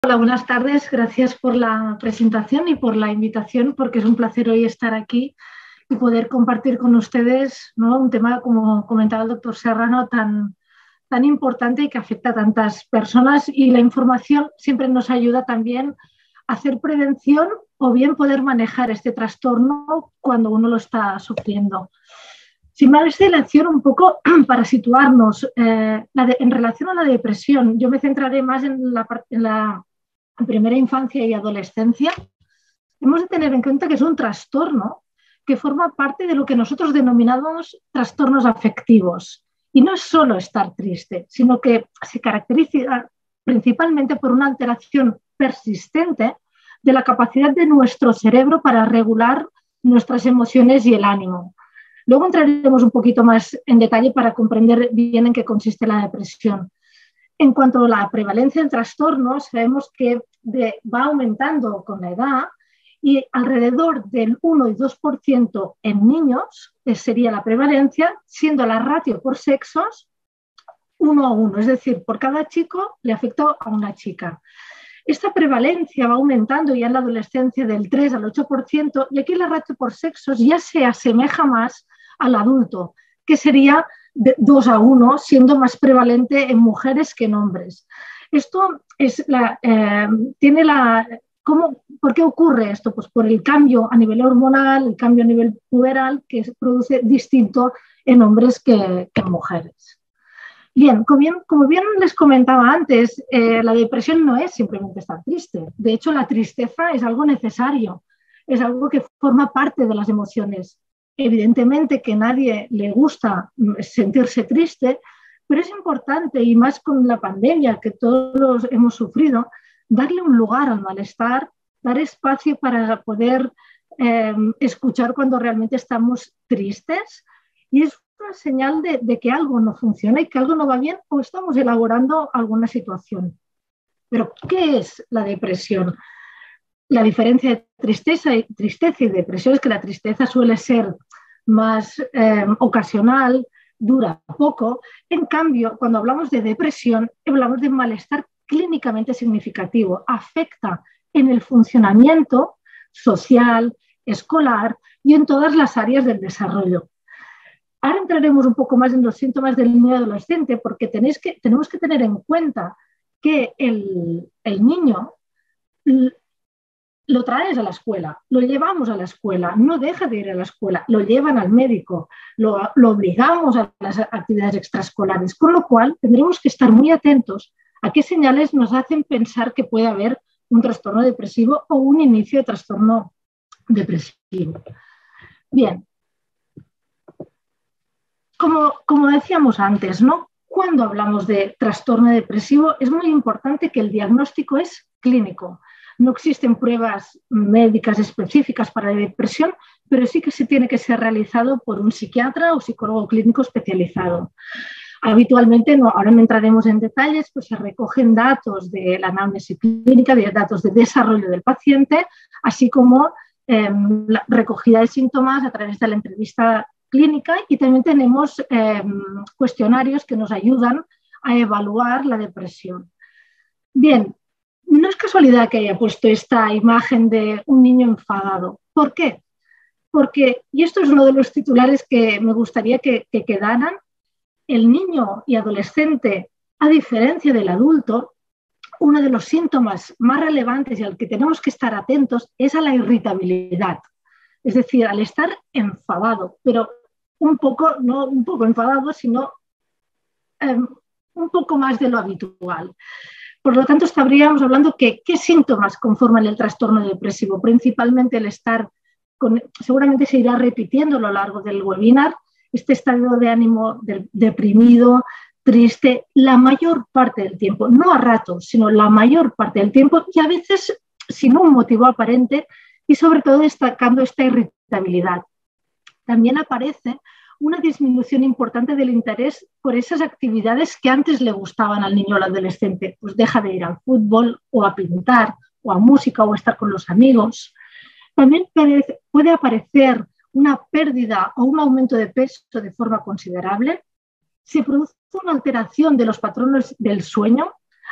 Hola, buenas tardes. Gracias por la presentación y por la invitación, porque es un placer hoy estar aquí y poder compartir con ustedes, ¿no?, un tema, como comentaba el doctor Serrano, tan importante y que afecta a tantas personas. Y la información siempre nos ayuda también a hacer prevención o bien poder manejar este trastorno cuando uno lo está sufriendo. Sin más dilación, un poco para situarnos, en relación a la depresión, yo me centraré más en la primera infancia y adolescencia. Hemos de tener en cuenta que es un trastorno que forma parte de lo que nosotros denominamos trastornos afectivos. Y no es solo estar triste, sino que se caracteriza principalmente por una alteración persistente de la capacidad de nuestro cerebro para regular nuestras emociones y el ánimo. Luego entraremos un poquito más en detalle para comprender bien en qué consiste la depresión. En cuanto a la prevalencia del trastorno, sabemos que va aumentando con la edad y alrededor del 1 y 2% en niños sería la prevalencia, siendo la ratio por sexos 1 a 1, es decir, por cada chico le afecta a una chica. Esta prevalencia va aumentando ya en la adolescencia del 3 al 8% y aquí la ratio por sexos ya se asemeja más al adulto, que sería de 2 a 1, siendo más prevalente en mujeres que en hombres. Esto es ¿por qué ocurre esto? Pues por el cambio a nivel hormonal, el cambio a nivel puberal, que se produce distinto en hombres que en mujeres. Bien, como bien les comentaba antes, la depresión no es simplemente estar triste. De hecho, la tristeza es algo necesario, es algo que forma parte de las emociones. Evidentemente que a nadie le gusta sentirse triste, pero es importante, y más con la pandemia que todos hemos sufrido, darle un lugar al malestar, dar espacio para poder escuchar cuando realmente estamos tristes, y es una señal de que algo no funciona y que algo no va bien o estamos elaborando alguna situación. Pero, ¿qué es la depresión? La diferencia de tristeza y depresión es que la tristeza suele ser más ocasional, dura poco. En cambio, cuando hablamos de depresión, hablamos de malestar clínicamente significativo. Afecta en el funcionamiento social, escolar y en todas las áreas del desarrollo. Ahora entraremos un poco más en los síntomas del niño adolescente, porque tenemos que tener en cuenta que el niño lo traes a la escuela, lo llevamos a la escuela, no deja de ir a la escuela, lo llevan al médico, lo obligamos a las actividades extraescolares, con lo cual tendremos que estar muy atentos a qué señales nos hacen pensar que puede haber un trastorno depresivo o un inicio de trastorno depresivo. Bien, como decíamos antes, ¿no?, cuando hablamos de trastorno depresivo es muy importante que el diagnóstico es clínico. No existen pruebas médicas específicas para la depresión, pero sí que se tiene que ser realizado por un psiquiatra o psicólogo clínico especializado. Habitualmente, ahora no entraremos en detalles, pues se recogen datos de la anamnesis clínica, de datos de desarrollo del paciente, así como la recogida de síntomas a través de la entrevista clínica, y también tenemos cuestionarios que nos ayudan a evaluar la depresión. Bien, no es casualidad que haya puesto esta imagen de un niño enfadado. ¿Por qué? Porque, y esto es uno de los titulares que me gustaría que quedaran, el niño y adolescente, a diferencia del adulto, uno de los síntomas más relevantes y al que tenemos que estar atentos es a la irritabilidad. Es decir, al estar enfadado, pero no un poco enfadado, sino un poco más de lo habitual. Por lo tanto, estaríamos hablando que qué síntomas conforman el trastorno depresivo. Principalmente el estar, seguramente se irá repitiendo a lo largo del webinar, este estado de ánimo deprimido, triste, la mayor parte del tiempo, no a ratos, sino la mayor parte del tiempo, y a veces sin un motivo aparente, y sobre todo destacando esta irritabilidad. También aparece una disminución importante del interés por esas actividades que antes le gustaban al niño o al adolescente. Pues deja de ir al fútbol o a pintar o a música o a estar con los amigos. También puede aparecer una pérdida o un aumento de peso de forma considerable. Se produce una alteración de los patrones del sueño,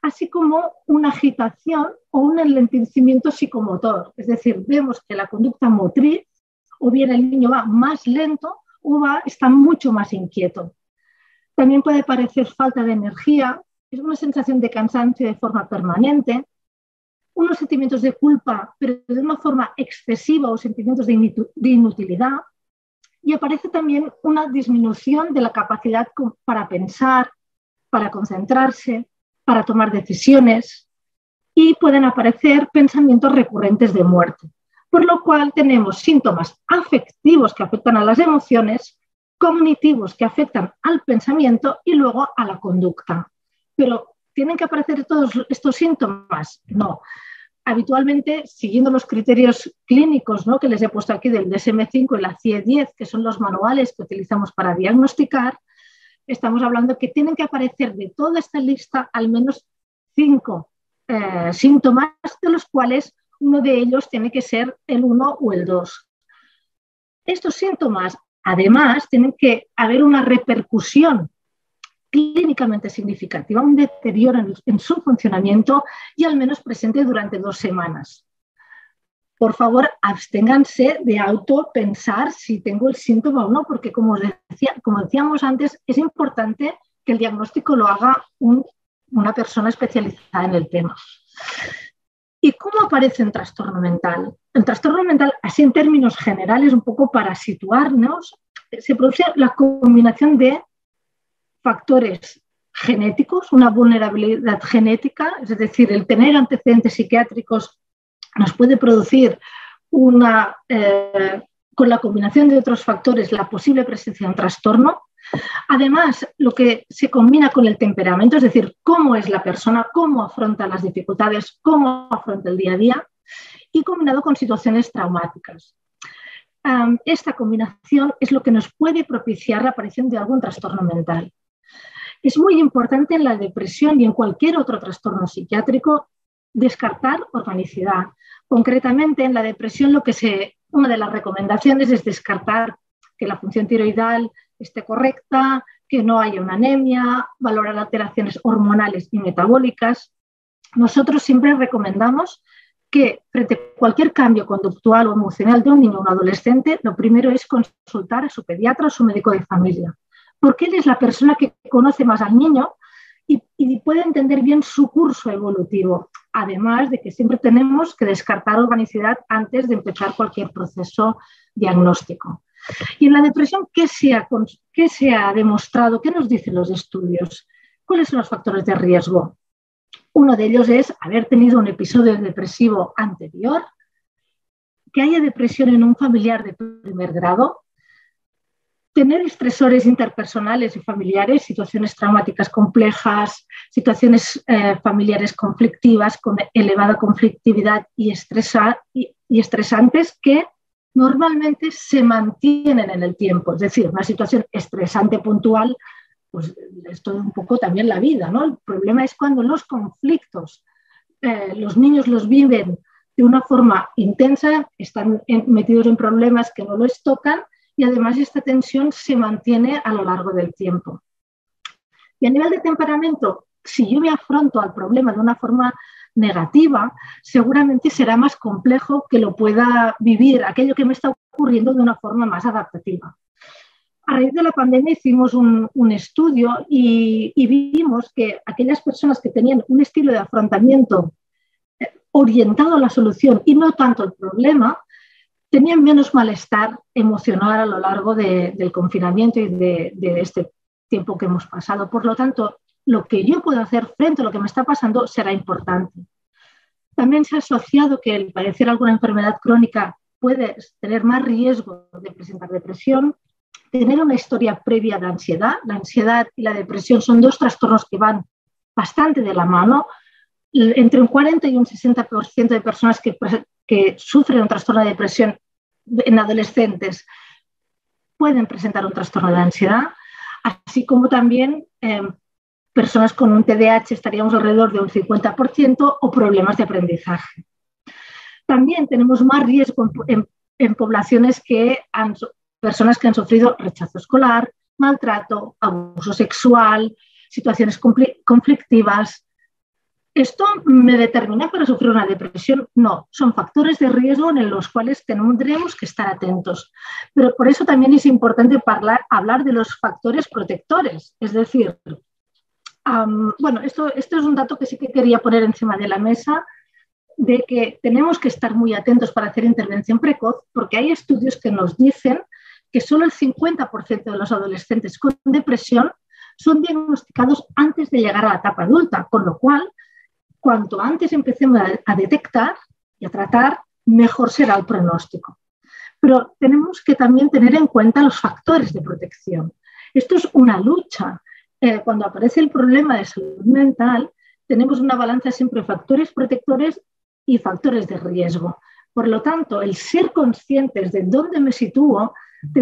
así como una agitación o un enlentecimiento psicomotor. Es decir, vemos que la conducta motriz, o bien el niño va más lento o está mucho más inquieto. También puede parecer falta de energía, es una sensación de cansancio de forma permanente, unos sentimientos de culpa, pero de una forma excesiva, o sentimientos de inutilidad, y aparece también una disminución de la capacidad para pensar, para concentrarse, para tomar decisiones, y pueden aparecer pensamientos recurrentes de muerte. Por lo cual tenemos síntomas afectivos que afectan a las emociones, cognitivos que afectan al pensamiento y luego a la conducta. Pero ¿tienen que aparecer todos estos síntomas? No. Habitualmente, siguiendo los criterios clínicos, ¿no?, que les he puesto aquí del DSM-5 y la CIE-10, que son los manuales que utilizamos para diagnosticar, estamos hablando que tienen que aparecer de toda esta lista al menos 5 síntomas, de los cuales uno de ellos tiene que ser el 1 o el 2. Estos síntomas, además, tienen que haber una repercusión clínicamente significativa, un deterioro en su funcionamiento y al menos presente durante 2 semanas. Por favor, absténganse de autopensar si tengo el síntoma o no, porque como decíamos antes, es importante que el diagnóstico lo haga una persona especializada en el tema. ¿Y cómo aparece un trastorno mental? El trastorno mental, así en términos generales, un poco para situarnos, se produce la combinación de factores genéticos, una vulnerabilidad genética, es decir, el tener antecedentes psiquiátricos nos puede producir con la combinación de otros factores, la posible presencia de un trastorno. Además, lo que se combina con el temperamento, es decir, cómo es la persona, cómo afronta las dificultades, cómo afronta el día a día, y combinado con situaciones traumáticas. Esta combinación es lo que nos puede propiciar la aparición de algún trastorno mental. Es muy importante en la depresión y en cualquier otro trastorno psiquiátrico descartar organicidad. Concretamente, en la depresión una de las recomendaciones es descartar que la función tiroidal esté correcta, que no haya una anemia, valorar alteraciones hormonales y metabólicas. Nosotros siempre recomendamos que frente a cualquier cambio conductual o emocional de un niño o un adolescente, lo primero es consultar a su pediatra o su médico de familia, porque él es la persona que conoce más al niño y puede entender bien su curso evolutivo, además de que siempre tenemos que descartar organicidad antes de empezar cualquier proceso diagnóstico. Y en la depresión, ¿qué se ha demostrado? ¿Qué nos dicen los estudios? ¿Cuáles son los factores de riesgo? Uno de ellos es haber tenido un episodio depresivo anterior, que haya depresión en un familiar de primer grado, tener estresores interpersonales y familiares, situaciones traumáticas complejas, situaciones familiares conflictivas con elevada conflictividad y estresantes que normalmente se mantienen en el tiempo. Es decir, una situación estresante puntual, pues es todo un poco también la vida, ¿no? El problema es cuando los conflictos los niños los viven de una forma intensa, están metidos en problemas que no los tocan, y además esta tensión se mantiene a lo largo del tiempo. Y a nivel de temperamento, si yo me afronto al problema de una forma negativa, seguramente será más complejo que lo pueda vivir aquello que me está ocurriendo de una forma más adaptativa. A raíz de la pandemia hicimos un estudio y vimos que aquellas personas que tenían un estilo de afrontamiento orientado a la solución y no tanto al problema, tenían menos malestar emocional a lo largo del confinamiento y de este tiempo que hemos pasado. Por lo tanto, lo que yo puedo hacer frente a lo que me está pasando será importante. También se ha asociado que el padecer alguna enfermedad crónica puede tener más riesgo de presentar depresión, tener una historia previa de ansiedad. La ansiedad y la depresión son dos trastornos que van bastante de la mano. Entre un 40 y un 60% de personas que sufren un trastorno de depresión en adolescentes pueden presentar un trastorno de ansiedad, así como también personas con un TDAH estaríamos alrededor de un 50% o problemas de aprendizaje. También tenemos más riesgo en poblaciones personas que han sufrido rechazo escolar, maltrato, abuso sexual, situaciones conflictivas, ¿Esto me determina para sufrir una depresión? No, son factores de riesgo en los cuales tendremos que estar atentos. Pero por eso también es importante hablar de los factores protectores. Es decir, bueno, esto es un dato que sí que quería poner encima de la mesa, de que tenemos que estar muy atentos para hacer intervención precoz, porque hay estudios que nos dicen que solo el 50% de los adolescentes con depresión son diagnosticados antes de llegar a la etapa adulta, con lo cual, cuanto antes empecemos a detectar y a tratar, mejor será el pronóstico. Pero tenemos que también tener en cuenta los factores de protección. Esto es una lucha. Cuando aparece el problema de salud mental, tenemos una balanza siempre de factores protectores y factores de riesgo. Por lo tanto, el ser conscientes de dónde me sitúo,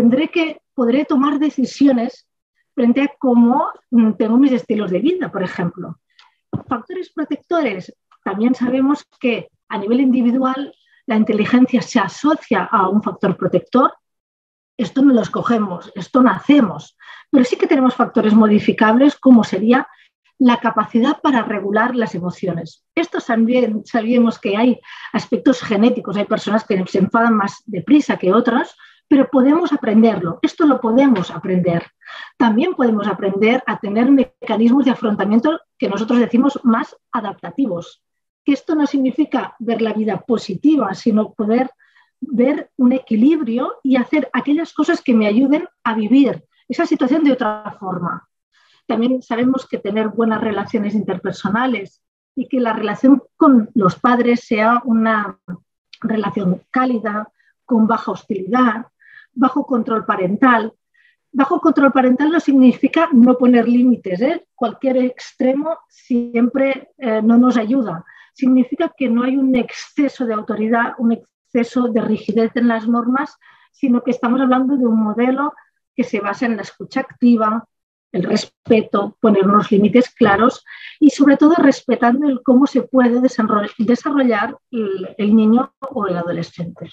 podré tomar decisiones frente a cómo tengo mis estilos de vida, por ejemplo. Factores protectores, también sabemos que a nivel individual la inteligencia se asocia a un factor protector. Esto no lo escogemos, esto nacemos, pero sí que tenemos factores modificables como sería la capacidad para regular las emociones. Esto también sabíamos que hay aspectos genéticos, hay personas que se enfadan más deprisa que otras, pero podemos aprenderlo, esto lo podemos aprender. También podemos aprender a tener mecanismos de afrontamiento que nosotros decimos más adaptativos, que esto no significa ver la vida positiva, sino poder ver un equilibrio y hacer aquellas cosas que me ayuden a vivir esa situación de otra forma. También sabemos que tener buenas relaciones interpersonales y que la relación con los padres sea una relación cálida, con baja hostilidad, bajo control parental. Bajo control parental no significa no poner límites, ¿eh? Cualquier extremo siempre no nos ayuda. Significa que no hay un exceso de autoridad, un exceso de rigidez en las normas, sino que estamos hablando de un modelo que se basa en la escucha activa, el respeto, poner unos límites claros y sobre todo respetando el cómo se puede desarrollar el niño o el adolescente.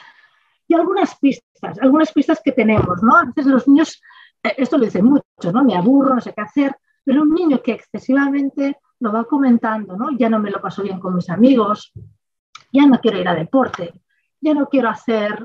Y algunas pistas que tenemos, ¿no? A veces los niños, esto lo dicen muchos, ¿no? Me aburro, no sé qué hacer, pero un niño que excesivamente lo va comentando, ¿no? Ya no me lo paso bien con mis amigos, ya no quiero ir a deporte, ya no quiero hacer,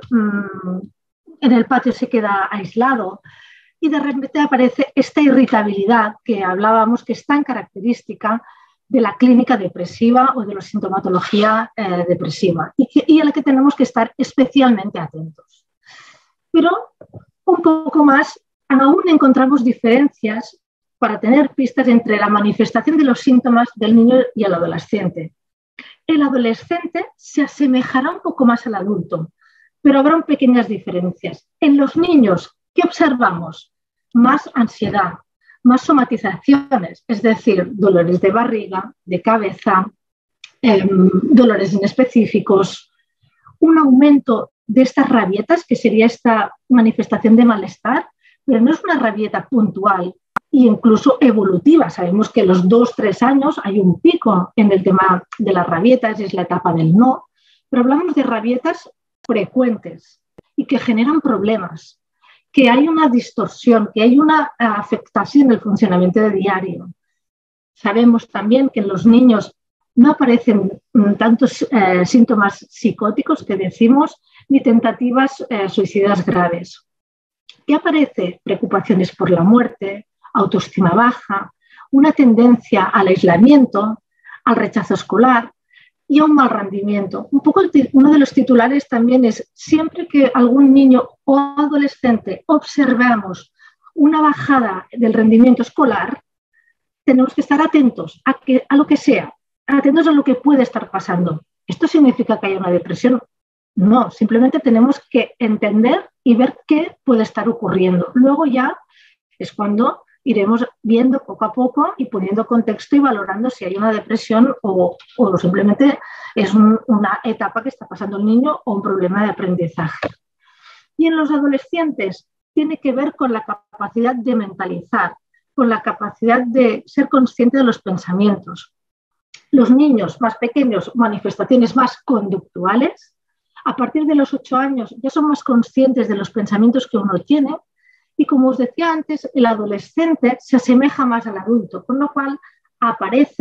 en el patio se queda aislado y de repente aparece esta irritabilidad que hablábamos que es tan característica de la clínica depresiva o de la sintomatología depresiva y a la que tenemos que estar especialmente atentos. Pero un poco más, aún encontramos diferencias para tener pistas entre la manifestación de los síntomas del niño y el adolescente. El adolescente se asemejará un poco más al adulto, pero habrán pequeñas diferencias. En los niños, ¿qué observamos? Más ansiedad, más somatizaciones, es decir, dolores de barriga, de cabeza, dolores inespecíficos, un aumento de estas rabietas, que sería esta manifestación de malestar, pero no es una rabieta puntual e incluso evolutiva. Sabemos que a los 2-3 años hay un pico en el tema de las rabietas, es la etapa del no, pero hablamos de rabietas frecuentes y que generan problemas, que hay una distorsión, que hay una afectación del funcionamiento diario. Sabemos también que en los niños no aparecen tantos síntomas psicóticos que decimos, ni tentativas suicidas graves. ¿Qué aparece? Preocupaciones por la muerte, autoestima baja, una tendencia al aislamiento, al rechazo escolar y a un mal rendimiento. Un poco uno de los titulares también es, siempre que algún niño o adolescente observamos una bajada del rendimiento escolar, tenemos que estar atentos a lo que sea, atentos a lo que puede estar pasando. ¿Esto significa que hay una depresión? No, simplemente tenemos que entender y ver qué puede estar ocurriendo. Luego ya es cuando iremos viendo poco a poco y poniendo contexto y valorando si hay una depresión o simplemente es una etapa que está pasando el niño o un problema de aprendizaje. Y en los adolescentes tiene que ver con la capacidad de mentalizar, con la capacidad de ser consciente de los pensamientos. Los niños más pequeños, manifestaciones más conductuales, a partir de los 8 años ya son más conscientes de los pensamientos que uno tiene. Y como os decía antes, el adolescente se asemeja más al adulto, con lo cual aparecen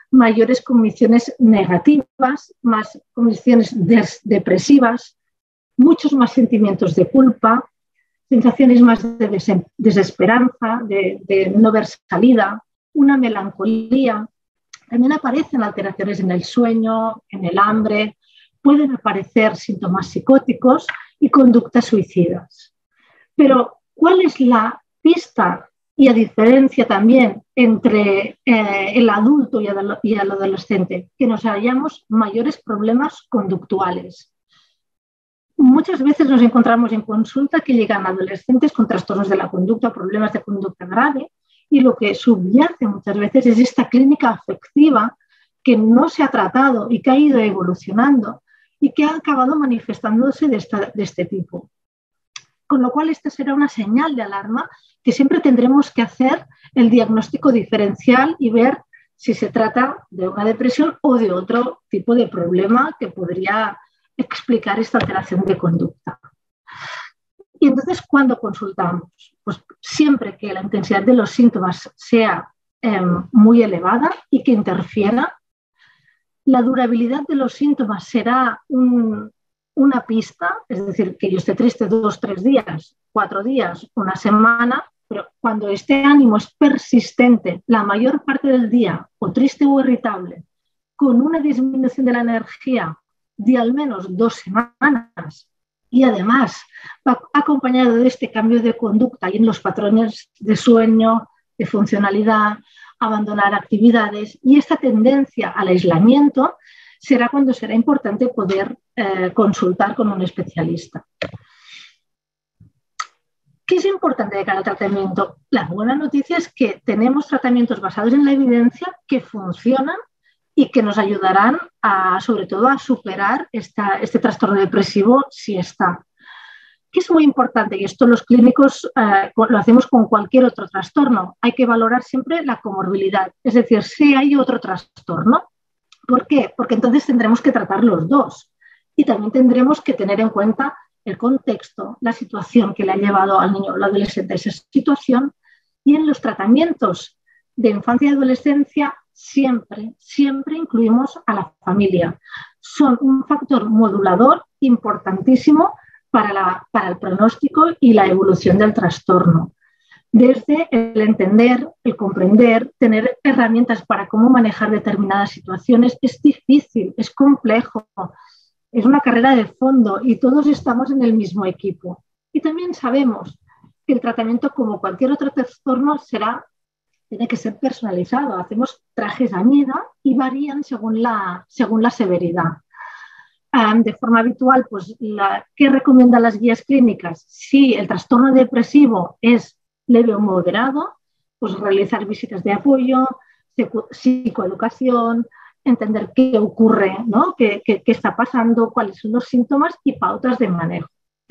mayores cogniciones negativas, más cogniciones depresivas, muchos más sentimientos de culpa, sensaciones más de desesperanza, de no ver salida, una melancolía. También aparecen alteraciones en el sueño, en el hambre, pueden aparecer síntomas psicóticos y conductas suicidas. Pero, ¿cuál es la pista y la diferencia también entre el adulto y el adolescente? Que nos hallamos mayores problemas conductuales. Muchas veces nos encontramos en consulta que llegan adolescentes con trastornos de la conducta, problemas de conducta grave, y lo que subyace muchas veces es esta clínica afectiva que no se ha tratado y que ha ido evolucionando y que ha acabado manifestándose de este tipo. Con lo cual, esta será una señal de alarma que siempre tendremos que hacer el diagnóstico diferencial y ver si se trata de una depresión o de otro tipo de problema que podría explicar esta alteración de conducta. Y entonces, ¿cuándo consultamos? Pues siempre que la intensidad de los síntomas sea muy elevada y que interfiera. La durabilidad de los síntomas será una pista, es decir, que yo esté triste 2, 3 días, 4 días, una semana, pero cuando este ánimo es persistente la mayor parte del día, o triste o irritable, con una disminución de la energía de al menos 2 semanas, y además va acompañado de este cambio de conducta y en los patrones de sueño, de funcionalidad, abandonar actividades, y esta tendencia al aislamiento, será cuando será importante poder consultar con un especialista. ¿Qué es importante de cada tratamiento? La buena noticia es que tenemos tratamientos basados en la evidencia que funcionan y que nos ayudarán sobre todo a superar este trastorno depresivo si está. Que es muy importante, y esto los clínicos lo hacemos con cualquier otro trastorno, hay que valorar siempre la comorbilidad, es decir, si hay otro trastorno. ¿Por qué? Porque entonces tendremos que tratar los dos y también tendremos que tener en cuenta el contexto, la situación que le ha llevado al niño o al adolescente a esa situación, y en los tratamientos de infancia y adolescencia siempre incluimos a la familia. Son un factor modulador importantísimo para el pronóstico y la evolución del trastorno. Desde el entender, el comprender, tener herramientas para cómo manejar determinadas situaciones, es difícil, es complejo, es una carrera de fondo y todos estamos en el mismo equipo. Y también sabemos que el tratamiento, como cualquier otro trastorno, tiene que ser personalizado. Hacemos trajes a medida y varían según la severidad. De forma habitual, pues, ¿qué recomiendan las guías clínicas? Si el trastorno depresivo es leve o moderado, pues realizar visitas de apoyo, psicoeducación, entender qué ocurre, ¿no? qué está pasando, cuáles son los síntomas y pautas de manejo.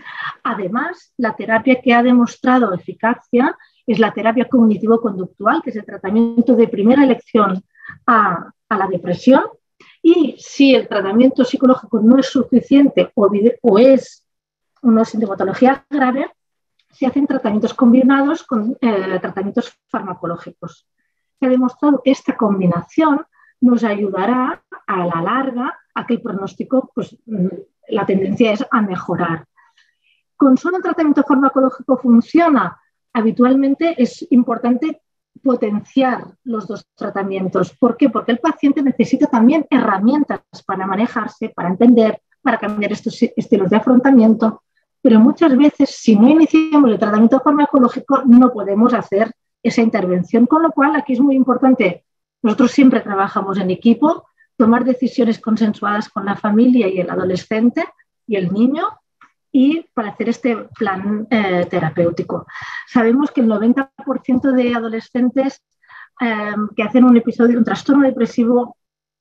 Además, la terapia que ha demostrado eficacia es la terapia cognitivo-conductual, que es el tratamiento de primera elección a la depresión. Y si el tratamiento psicológico no es suficiente o es una sintomatología grave, se hacen tratamientos combinados con tratamientos farmacológicos. Se ha demostrado que esta combinación nos ayudará a la larga a que el pronóstico, pues, la tendencia es a mejorar. ¿Con solo un tratamiento farmacológico funciona? Habitualmente es importante potenciar los dos tratamientos. ¿Por qué? Porque el paciente necesita también herramientas para manejarse, para entender, para cambiar estos estilos de afrontamiento. Pero muchas veces, si no iniciamos el tratamiento farmacológico, no podemos hacer esa intervención. Con lo cual, aquí es muy importante, nosotros siempre trabajamos en equipo, tomar decisiones consensuadas con la familia y el adolescente y el niño, y para hacer este plan terapéutico. Sabemos que el 90% de adolescentes que hacen un trastorno depresivo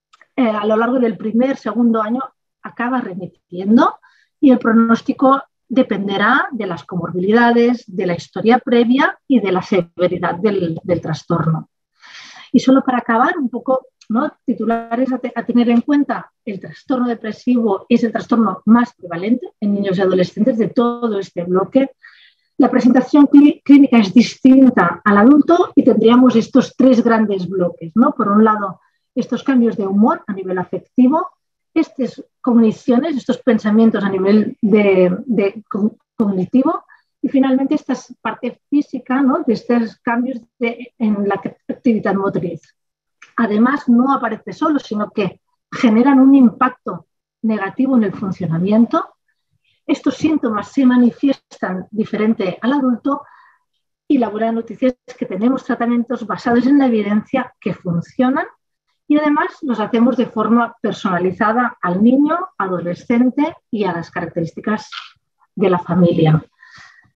a lo largo del segundo año acaba remitiendo, y el pronóstico dependerá de las comorbilidades, de la historia previa y de la severidad del trastorno. Y solo para acabar un poco, ¿no?, titulares a tener en cuenta: el trastorno depresivo es el trastorno más prevalente en niños y adolescentes de todo este bloque. La presentación clínica es distinta al adulto y tendríamos estos 3 grandes bloques, ¿no? Por un lado, estos cambios de humor a nivel afectivo, estas cogniciones, estos pensamientos a nivel cognitivo y finalmente esta parte física, ¿no? De estos cambios en la actividad motriz. Además, no aparece solo, sino que generan un impacto negativo en el funcionamiento. Estos síntomas se manifiestan diferente al adulto y la buena noticia es que tenemos tratamientos basados en la evidencia que funcionan y además los hacemos de forma personalizada al niño, adolescente y a las características de la familia.